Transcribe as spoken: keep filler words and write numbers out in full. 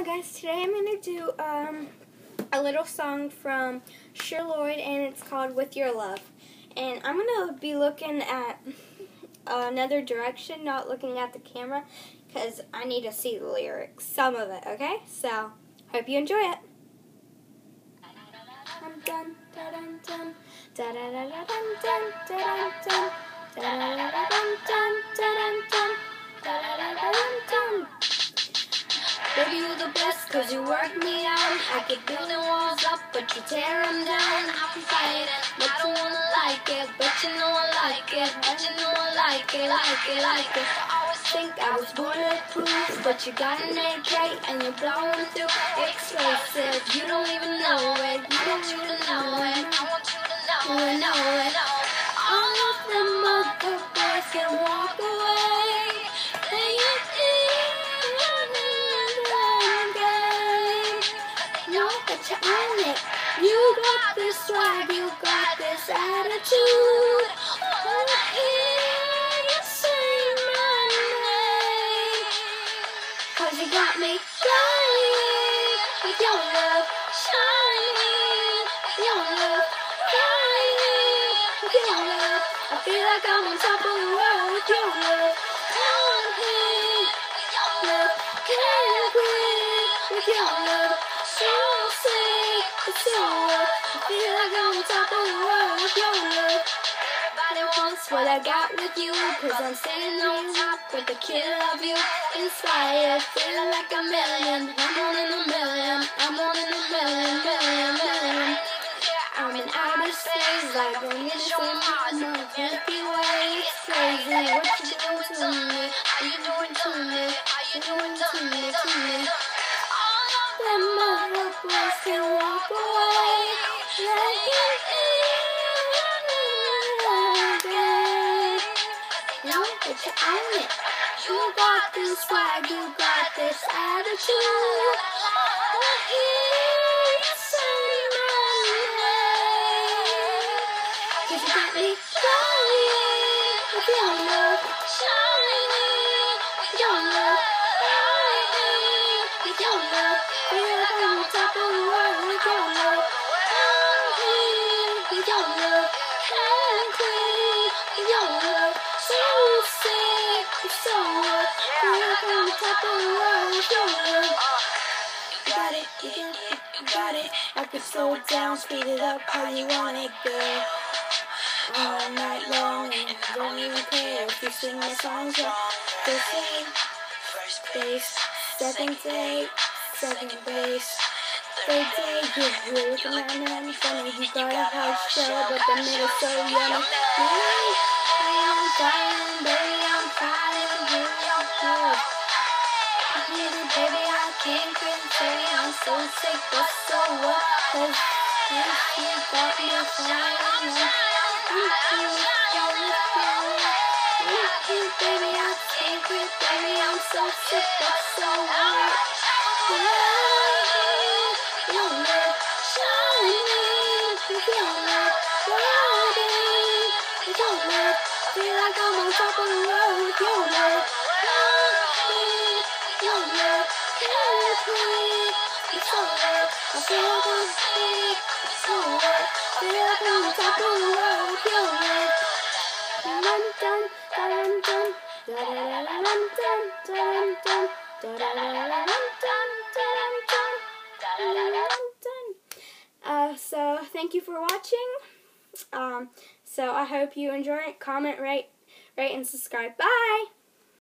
Hello guys, today I'm going to do um, a little song from Cher Lloyd, and it's called With Your Love. And I'm going to be looking at another direction, not looking at the camera, because I need to see the lyrics, some of it, okay? So, hope you enjoy it. Dun dun dun dun dun dun dun dun dun dun dun. Baby, you're the best, cause you work me out. I keep building walls up, but you tear them down. I can fight it, but I don't wanna like it. But you know I like it, but you know I like it, like it, like it. I always think I was bulletproof, but you got an A K and you're blowing through explosive. You don't even know it, you don't even know it. I want you to know it, know it. All of them other boys can walk away. They ain't that you own it. You got this swag, you got this attitude. Wanna hear you say my name, cause you got me flying with your love, shining your love, crying with your love. I feel like I'm on top of the world with your love. On here with your love, can't quit with your love. So sick, it's so what I feel like I'm on top of the world with your love. Everybody wants what I got with you, cause I'm standing on top with the kill of you. Inspired, feeling like a million. I'm one in a million, I'm one in a million, million, million. I'm in outer space, like I'm in the same Milky Way. It's crazy, what you doing to me? How you doing to me? How you doing to me, to me? Them other boys can walk away. Let you in. Know that you own it. You got this swag, you got this attitude. I hear you say my name, cause you got me flying with your love, shining with your love, shining with your love. Feel like I'm on top of the world with your love. I'm here with your love. Can't quit with your love. So sick, so what? Feel like I'm on top of the world with your love. You got it, you got it, you got it. I could slow it down, speed it up, how you want it, girl. All night long, and I don't even care if you sing my songs wrong. First day, first base, second day. Second base, third day, you're looking at me, I'm funny. You got a hard shell, but the middle's so yummy. Hey, I'm dying, baby, I'm flying, here I'm good. I need it, baby, I can't quit, baby, I'm so sick, but so what? Cause you got me flying, with you, with you, baby, I can't quit, baby, I'm so sick, but so what? Your love, shining with your love, riding with your love. Feel like I'm on top of the world with your love. Shining with your love, can't quit with your love. I feel like I'm sick, so what? Feel like I'm on top of the world with your love. Dun dun dun dun dun dun dun dun dun dun dun dun. Uh, so thank you for watching. Um, so I hope you enjoy it. Comment, rate, rate, and subscribe. Bye.